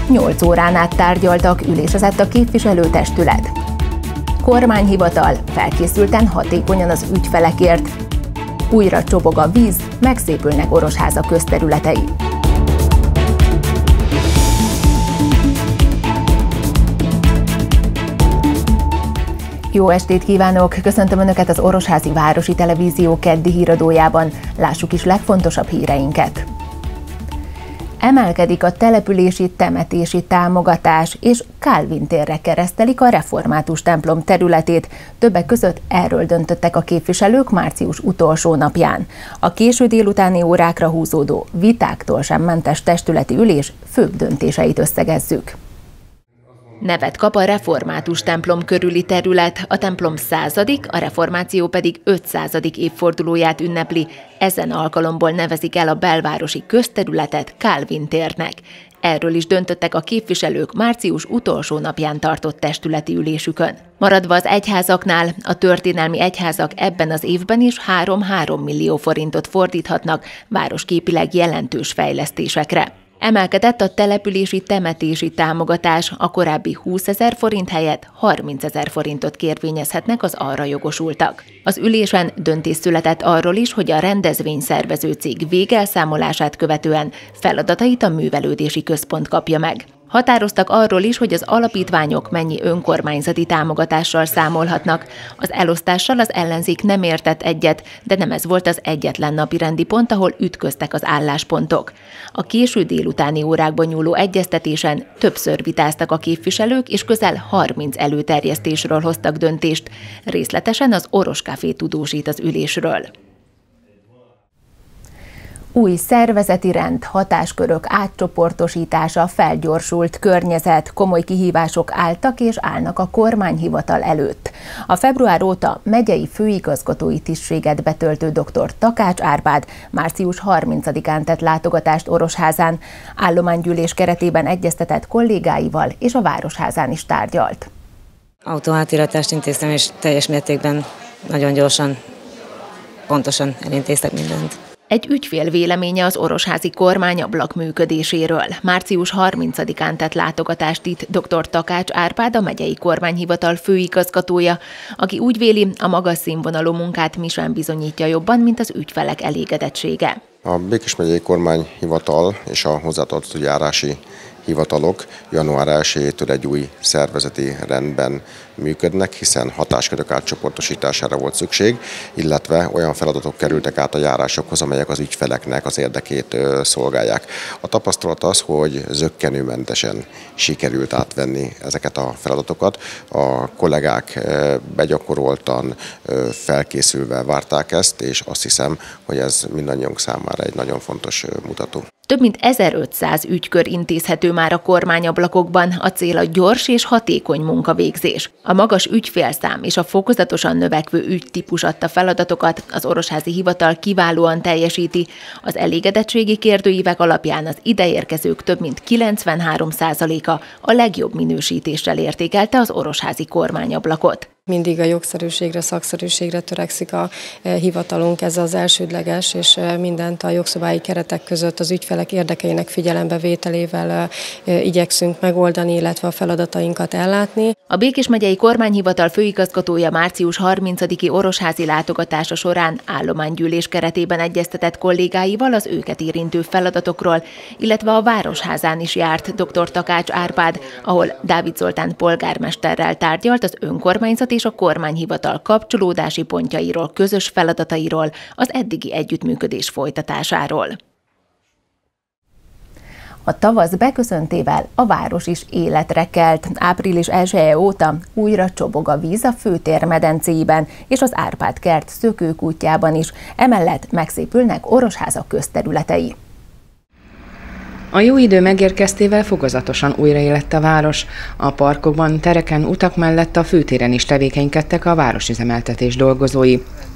8 órán át tárgyaltak, ülésezett a képviselőtestület. Kormányhivatal felkészülten, hatékonyan az ügyfelekért. Újra csobog a víz, megszépülnek Orosháza közterületei. Jó estét kívánok! Köszöntöm Önöket az Orosházi Városi Televízió keddi híradójában. Lássuk is legfontosabb híreinket. Emelkedik a települési temetési támogatás, és Kálvin térre keresztelik a református templom területét. Többek között erről döntöttek a képviselők március utolsó napján. A késő délutáni órákra húzódó, vitáktól sem mentes testületi ülés főbb döntéseit összegezzük. Nevet kap a református templom körüli terület, a templom 100., a reformáció pedig 500. évfordulóját ünnepli. Ezen alkalomból nevezik el a belvárosi közterületet Kálvin térnek. Erről is döntöttek a képviselők március utolsó napján tartott testületi ülésükön. Maradva az egyházaknál, a történelmi egyházak ebben az évben is 3 millió forintot fordíthatnak városképileg jelentős fejlesztésekre. Emelkedett a települési temetési támogatás, a korábbi 20 000 forint helyett 30 000 forintot kérvényezhetnek az arra jogosultak. Az ülésen döntés született arról is, hogy a rendezvényszervező cég végelszámolását követően feladatait a művelődési központ kapja meg. Határoztak arról is, hogy az alapítványok mennyi önkormányzati támogatással számolhatnak. Az elosztással az ellenzék nem értett egyet, de nem ez volt az egyetlen napirendi pont, ahol ütköztek az álláspontok. A késő délutáni órákban nyúló egyeztetésen többször vitáztak a képviselők, és közel 30 előterjesztésről hoztak döntést. Részletesen az Oros Café tudósít az ülésről. Új szervezeti rend, hatáskörök átcsoportosítása, felgyorsult környezet, komoly kihívások álltak és állnak a kormányhivatal előtt. A február óta megyei főigazgatói tisztséget betöltő dr. Takács Árpád március 30-án tett látogatást Orosházán, állománygyűlés keretében egyeztetett kollégáival és a Városházán is tárgyalt. Autóátíratást intéztem, és teljes mértékben, nagyon gyorsan, pontosan elintéztek mindent. Egy ügyfél véleménye az orosházi kormányablak működéséről. Március 30-án tett látogatást itt dr. Takács Árpád, a megyei kormányhivatal főigazgatója, aki úgy véli, a magas színvonalú munkát mi sem bizonyítja jobban, mint az ügyfelek elégedettsége. A Békés megyei kormányhivatal és a hozzátartozó járási hivatalok január 1-től egy új szervezeti rendben működnek, hiszen hatáskörök átcsoportosítására volt szükség, illetve olyan feladatok kerültek át a járásokhoz, amelyek az ügyfeleknek az érdekét szolgálják. A tapasztalat az, hogy zökkenőmentesen sikerült átvenni ezeket a feladatokat. A kollégák begyakoroltan, felkészülve várták ezt, és azt hiszem, hogy ez mindannyiunk számára egy nagyon fontos mutató. Több mint 1500 ügykör intézhető már a kormányablakokban, a cél a gyors és hatékony munkavégzés. A magas ügyfélszám és a fokozatosan növekvő ügytípus adta feladatokat az orosházi hivatal kiválóan teljesíti. Az elégedettségi kérdőívek alapján az ideérkezők több mint 93%-a a legjobb minősítéssel értékelte az orosházi kormányablakot. Mindig a jogszerűségre, szakszerűségre törekszik a hivatalunk, ez az elsődleges, és mindent a jogszabályi keretek között az ügyfelek érdekeinek figyelembevételével igyekszünk megoldani, illetve a feladatainkat ellátni. A Békés megyei kormányhivatal főigazgatója március 30-i orosházi látogatása során állománygyűlés keretében egyeztetett kollégáival az őket érintő feladatokról, illetve a Városházán is járt dr. Takács Árpád, ahol Dávid Zoltán polgármesterrel tárgyalt az önkormányzat és a kormányhivatal kapcsolódási pontjairól, közös feladatairól, az eddigi együttműködés folytatásáról. A tavasz beköszöntével a város is életre kelt. Április 1-e óta újra csobog a víz a főtér medencéiben és az Árpád kert szökőkútjában is, emellett megszépülnek Orosháza közterületei. A jó idő megérkeztével fokozatosan újraélett a város. A parkokban, tereken, utak mellett a főtéren is tevékenykedtek a városüzemeltetés dolgozói.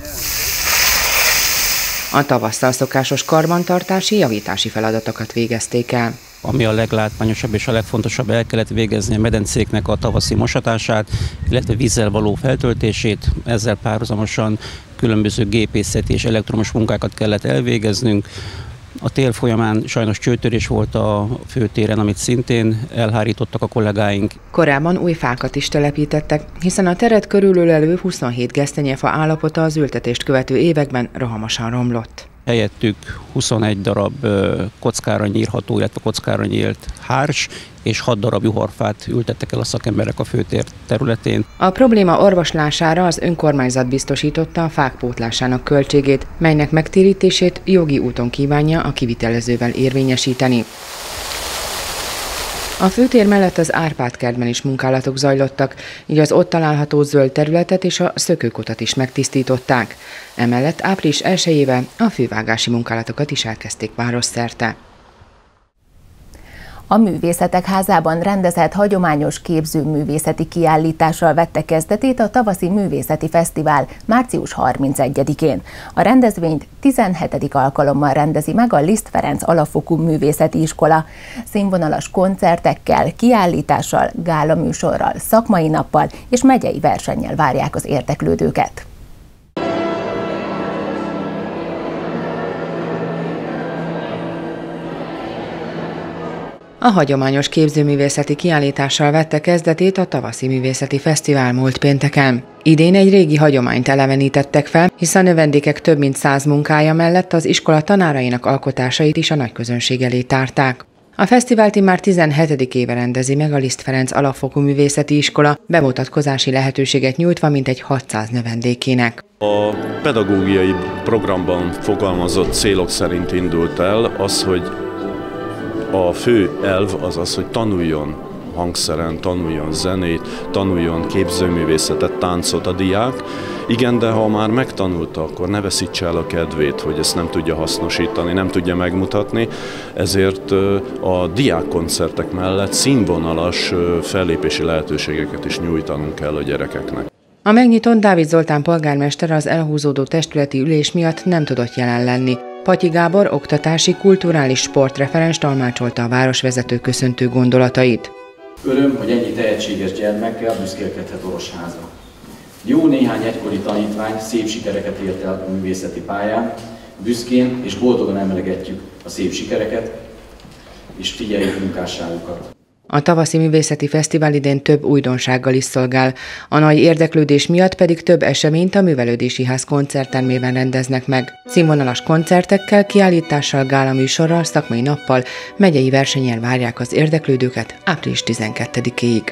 A tavasszal szokásos karbantartási, javítási feladatokat végezték el. Ami a leglátványosabb és a legfontosabb, el kellett végezni a medencéknek a tavaszi mosatását, illetve vízzel való feltöltését. Ezzel párhuzamosan különböző gépészeti és elektromos munkákat kellett elvégeznünk. A tél folyamán sajnos csőtörés volt a főtéren, amit szintén elhárítottak a kollégáink. Korábban új fákat is telepítettek, hiszen a teret körülölelő 27 gesztenyefa állapota az ültetést követő években rohamosan romlott. Helyettük 21 darab kockára nyírható, illetve kockára nyílt hárs, és 6 darab juhorfát ültettek el a szakemberek a főtér területén. A probléma orvoslására az önkormányzat biztosította a fák pótlásának költségét, melynek megtérítését jogi úton kívánja a kivitelezővel érvényesíteni. A főtér mellett az Árpád-kertben is munkálatok zajlottak, így az ott található zöld területet és a szökőkutat is megtisztították. Emellett április 1-ével a fővágási munkálatokat is elkezdték városszerte. A Művészetek Házában rendezett hagyományos képzőművészeti kiállítással vette kezdetét a tavaszi művészeti fesztivál március 31-én. A rendezvényt 17. alkalommal rendezi meg a Liszt Ferenc Alapfokú Művészeti Iskola. Színvonalas koncertekkel, kiállítással, gálaműsorral, szakmai nappal és megyei versennyel várják az érdeklődőket. A hagyományos képzőművészeti kiállítással vette kezdetét a tavaszi művészeti fesztivál múlt pénteken. Idén egy régi hagyományt elevenítettek fel, hiszen a növendékek több mint 100 munkája mellett az iskola tanárainak alkotásait is a nagyközönség elé tárták. A fesztivált immár 17. éve rendezi meg a Liszt Ferenc Alapfokú Művészeti Iskola, bemutatkozási lehetőséget nyújtva mintegy 600 növendékének. A pedagógiai programban fogalmazott célok szerint indult el az, hogy a fő elv az az, hogy tanuljon hangszeren, tanuljon zenét, tanuljon képzőművészetet, táncot a diák. Igen, de ha már megtanulta, akkor ne veszítse el a kedvét, hogy ezt nem tudja hasznosítani, nem tudja megmutatni. Ezért a diákkoncertek mellett színvonalas fellépési lehetőségeket is nyújtanunk kell a gyerekeknek. A megnyitott Dávid Zoltán polgármester az elhúzódó testületi ülés miatt nem tudott jelen lenni. Patyi Gábor oktatási, kulturális sportreferens tolmácsolta a városvezető köszöntő gondolatait. Öröm, hogy ennyi tehetséges gyermekkel büszkélkedhet Orosháza. Jó néhány egykori tanítvány szép sikereket ért el a művészeti pályán, büszkén és boldogan emlegetjük a szép sikereket, és figyeljük munkásságukat. A tavaszi művészeti fesztivál idén több újdonsággal is szolgál, a nagy érdeklődés miatt pedig több eseményt a Művelődési Ház koncerttermében rendeznek meg. Színvonalas koncertekkel, kiállítással, gálaműsorral, szakmai nappal, megyei versennyel várják az érdeklődőket április 12-ig.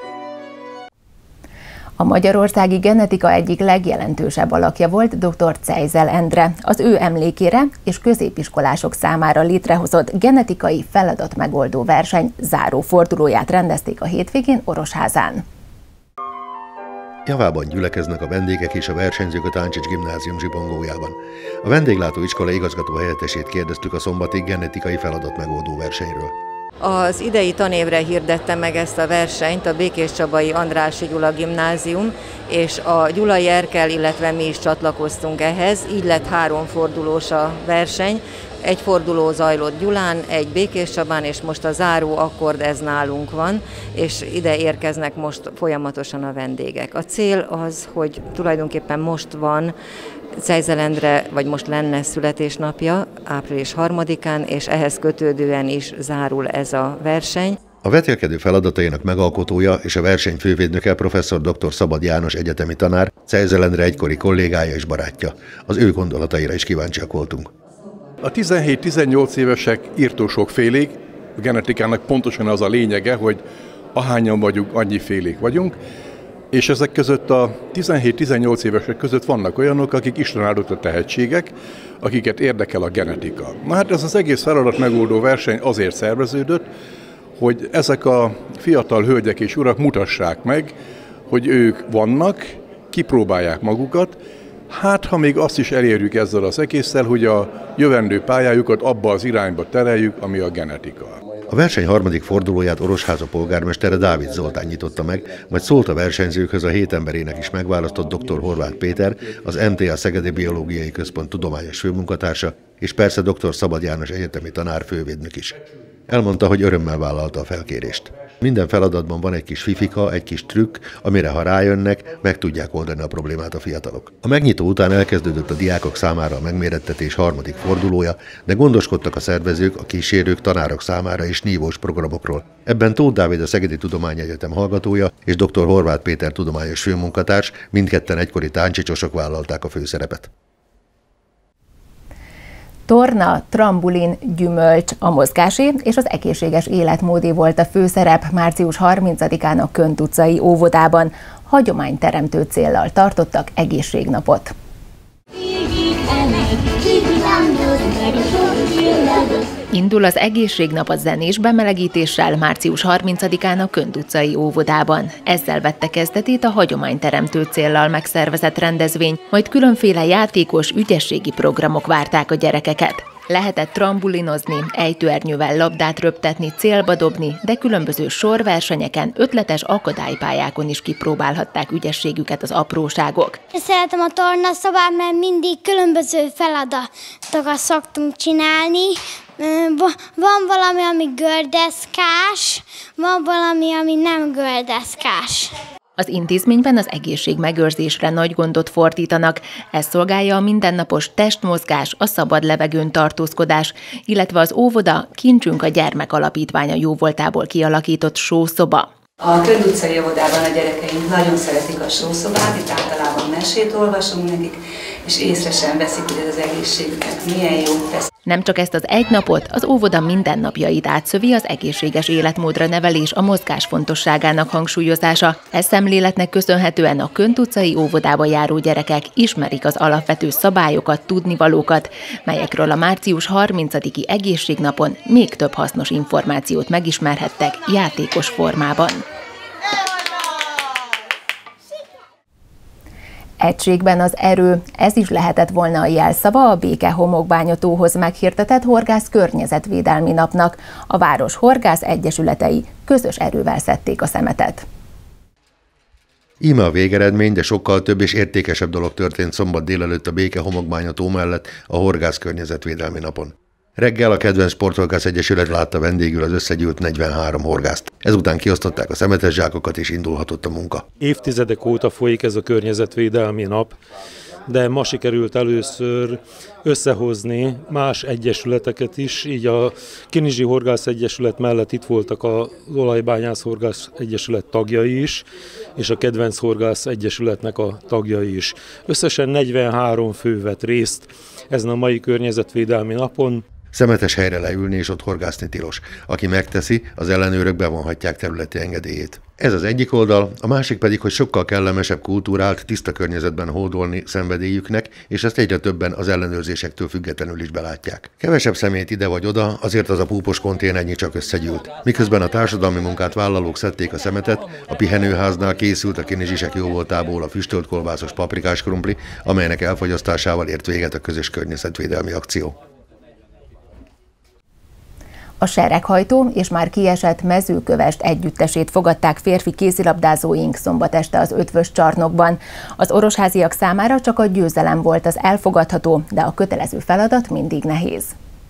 A magyarországi genetika egyik legjelentősebb alakja volt dr. Czejzel Endre. Az ő emlékére és középiskolások számára létrehozott genetikai feladatmegoldó verseny záró fordulóját rendezték a hétvégén Orosházán. Javában gyülekeznek a vendégek és a versenyzők a Táncsics Gimnázium zsibongójában. A vendéglátóiskola igazgató helyettesét kérdeztük a szombati genetikai feladatmegoldó versenyről. Az idei tanévre hirdette meg ezt a versenyt a Békéscsabai Andrássy Gyula Gimnázium, és a Gyulai Erkel, illetve mi is csatlakoztunk ehhez, így lett 3 fordulós a verseny. Egy forduló zajlott Gyulán, egy Békéscsabán, és most a záró akkord ez nálunk van, és ide érkeznek most folyamatosan a vendégek. A cél az, hogy tulajdonképpen most van Czejzel Endre, vagy most lenne születésnapja, április 3-án, és ehhez kötődően is zárul ez a verseny. A vetélkedő feladatainak megalkotója és a verseny fővédnöke professzor dr. Szabad János egyetemi tanár, Czejzel Endre egykori kollégája és barátja. Az ő gondolataira is kíváncsiak voltunk. A 17-18 évesek írtó sokfélék, a genetikának pontosan az a lényege, hogy ahányan vagyunk, annyi félék vagyunk, és ezek között a 17-18 évesek között vannak olyanok, akik Isten áldott tehetségek, akiket érdekel a genetika. Na hát ez az egész feladat megoldó verseny azért szerveződött, hogy ezek a fiatal hölgyek és urak mutassák meg, hogy ők vannak, kipróbálják magukat, hát ha még azt is elérjük ezzel az egésszel, hogy a jövendő pályájukat abba az irányba tereljük, ami a genetika. A verseny harmadik fordulóját Orosháza polgármestere Dávid Zoltán nyitotta meg, majd szólt a versenyzőkhöz a 7 emberének is megválasztott dr. Horváth Péter, az MTA Szegedi Biológiai Központ tudományos főmunkatársa, és persze dr. Szabad János egyetemi tanár fővédnök is. Elmondta, hogy örömmel vállalta a felkérést. Minden feladatban van egy kis fifika, egy kis trükk, amire ha rájönnek, meg tudják oldani a problémát a fiatalok. A megnyitó után elkezdődött a diákok számára a megmérettetés harmadik fordulója, de gondoskodtak a szervezők, a kísérők, tanárok számára is nívós programokról. Ebben Tóth Dávid, a Szegedi Tudományegyetem hallgatója és dr. Horváth Péter tudományos főmunkatárs, mindketten egykori táncsicsosok vállalták a főszerepet. Torna, trambulin, gyümölcs, a mozgásé és az egészséges életmódé volt a főszerep március 30-án a Könt utcai óvodában. Hagyományteremtő céllal tartottak egészségnapot. Indul az egészségnap a zenés bemelegítéssel március 30-án a Könt utcai óvodában. Ezzel vette kezdetét a hagyományteremtő céllal megszervezett rendezvény, majd különféle játékos, ügyességi programok várták a gyerekeket. Lehetett trambulinozni, ejtőernyővel labdát röptetni, célba dobni, de különböző sorversenyeken, ötletes akadálypályákon is kipróbálhatták ügyességüket az apróságok. Szeretem a tornaszobát, mert mindig különböző feladatokat szoktunk csinálni. Van valami, ami gördeszkás, van valami, ami nem gördeszkás. Az intézményben az egészség megőrzésre nagy gondot fordítanak. Ez szolgálja a mindennapos testmozgás, a szabad levegőn tartózkodás, illetve az óvoda Kincsünk a Gyermek Alapítványa jóvoltából kialakított sószoba. A Könt utcai óvodában a gyerekeink nagyon szeretik a sószobát, itt általában mesét olvasunk nekik, és észre sem veszik, hogy ez az egészségüknek milyen jót tesz. Nem csak ezt az egy napot, az óvoda mindennapjait átszövi az egészséges életmódra nevelés, a mozgás fontosságának hangsúlyozása. Ez szemléletnek köszönhetően a Könt utcai óvodába járó gyerekek ismerik az alapvető szabályokat, tudnivalókat, melyekről a március 30-i egészségnapon még több hasznos információt megismerhettek játékos formában. Egységben az erő, ez is lehetett volna a jelszava a Béke-Homokbánya-tóhoz meghirdetett Horgász Környezetvédelmi Napnak. A város horgász egyesületei közös erővel szedték a szemetet. Íme a végeredmény, de sokkal több és értékesebb dolog történt szombat délelőtt a Béke-Homokbánya-tó mellett a Horgász Környezetvédelmi Napon. Reggel a kedvenc Sporthorgász Egyesület látta vendégül az összegyűlt 43 horgászt. Ezután kiosztották a szemetes zsákokat és indulhatott a munka. Évtizedek óta folyik ez a környezetvédelmi nap, de ma sikerült először összehozni más egyesületeket is, így a Kinizsi Horgász Egyesület mellett itt voltak az Olajbányász Horgász Egyesület tagjai is, és a Kedvenc Horgász Egyesületnek a tagjai is. Összesen 43 fő vett részt ezen a mai környezetvédelmi napon. Szemetes helyre leülni és ott horgászni tilos. Aki megteszi, az ellenőrök bevonhatják területi engedélyét. Ez az egyik oldal, a másik pedig, hogy sokkal kellemesebb, kultúrált, tiszta környezetben hódolni szenvedélyüknek, és ezt egyre többen az ellenőrzésektől függetlenül is belátják. Kevesebb szemét ide vagy oda, azért az a púpos konténernyi csak összegyűlt. Miközben a társadalmi munkát vállalók szedték a szemetet, a pihenőháznál készült a kinizsisek jóvoltából a füstölt kolbászos paprikás krumpli, amelynek elfogyasztásával ért véget a közös környezetvédelmi akció. A sereghajtó és már kiesett Mezőkövesd együttesét fogadták férfi kézilabdázóink szombat este az Ötvös csarnokban. Az orosháziak számára csak a győzelem volt az elfogadható, de a kötelező feladat mindig nehéz.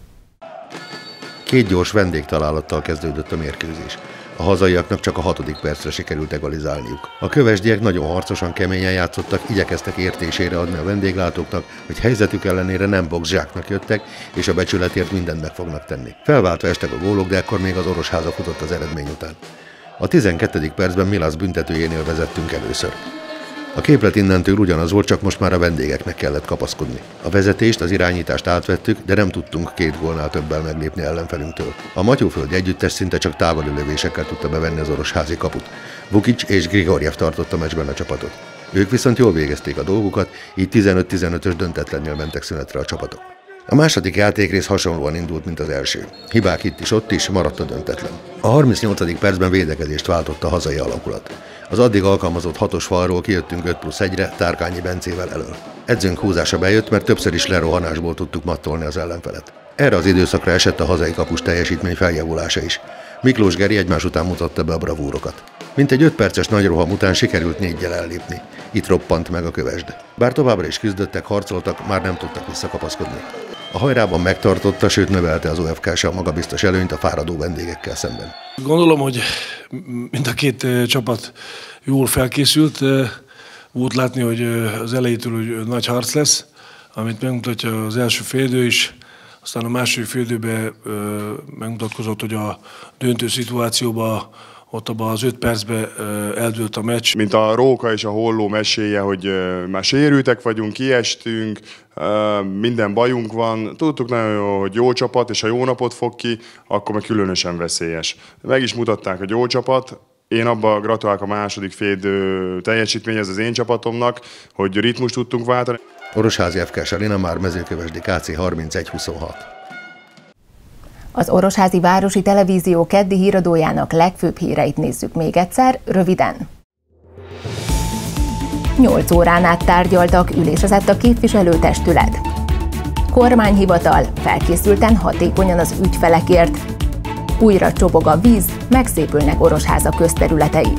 2 gyors vendégtalálattal kezdődött a mérkőzés. A hazaiaknak csak a 6. percre sikerült egalizálniuk. A kövesdiek nagyon harcosan, keményen játszottak, igyekeztek értésére adni a vendéglátóknak, hogy helyzetük ellenére nem boxzsáknak jöttek, és a becsületért mindent meg fognak tenni. Felváltva estek a gólok, de ekkor még az Orosháza futott az eredmény után. A 12. percben Milász büntetőjénél vezettünk először. A képlet innentől ugyanaz volt, csak most már a vendégeknek kellett kapaszkodni. A vezetést, az irányítást átvettük, de nem tudtunk 2 gólnál többel meglépni ellenfelünktől. A Matyóföldi együttes szinte csak távoli lövésekkel tudta bevenni az orosházi kaput. Vukic és Grigorjev tartotta meccsben a csapatot. Ők viszont jól végezték a dolgukat, így 15-15-ös döntetlennél mentek szünetre a csapatok. A második játékrész hasonlóan indult, mint az első. Hibák itt is, ott is, maradt a döntetlen. A 38. percben védekezést váltott a hazai alakulat. Az addig alkalmazott 6-os falról kijöttünk 5+1-re Tárkányi Bencével elől. Edzőnk húzása bejött, mert többször is lerohanásból tudtuk mattolni az ellenfelet. Erre az időszakra esett a hazai kapus teljesítmény feljavulása is. Miklós Geri egymás után mutatta be a bravúrokat. Mintegy 5 perces nagy roham után sikerült 4-jel ellépni. Itt roppant meg a kövesd. Bár továbbra is küzdöttek, harcoltak, már nem tudtak visszakapaszkodni. A hajrában megtartotta, sőt növelte az OFK-s a magabiztos előnyt a fáradó vendégekkel szemben. Gondolom, hogy mind a két csapat jól felkészült. Volt látni, hogy az elejétől hogy nagy harc lesz, amit megmutatja az első félidő is. Aztán a második félidőben megmutatkozott, hogy a döntő szituációban ott abban az 5 percben eldőlt a meccs. Mint a róka és a holló meséje, hogy már sérültek vagyunk, kiestünk, minden bajunk van. Tudtuk nagyon jó, hogy jó csapat, és ha jó napot fog ki, akkor meg különösen veszélyes. Meg is mutatták, hogy jó csapat. Én abban gratulálok a második félidő teljesítményhez az én csapatomnak, hogy ritmust tudtunk váltani. Orosházi FK-s Arena már Mezőkövesdi KC 31-26. Az Orosházi Városi Televízió keddi híradójának legfőbb híreit nézzük még egyszer, röviden. 8 órán át tárgyaltak, ülésezett a képviselőtestület. Kormányhivatal, felkészülten hatékonyan az ügyfelekért. Újra csobog a víz, megszépülnek Orosháza közterületei.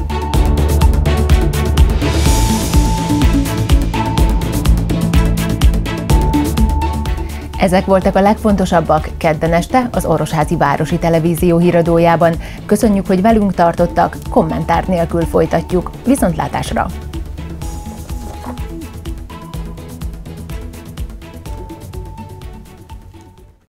Ezek voltak a legfontosabbak kedden este az Orosházi Városi Televízió híradójában. Köszönjük, hogy velünk tartottak, kommentár nélkül folytatjuk. Viszontlátásra!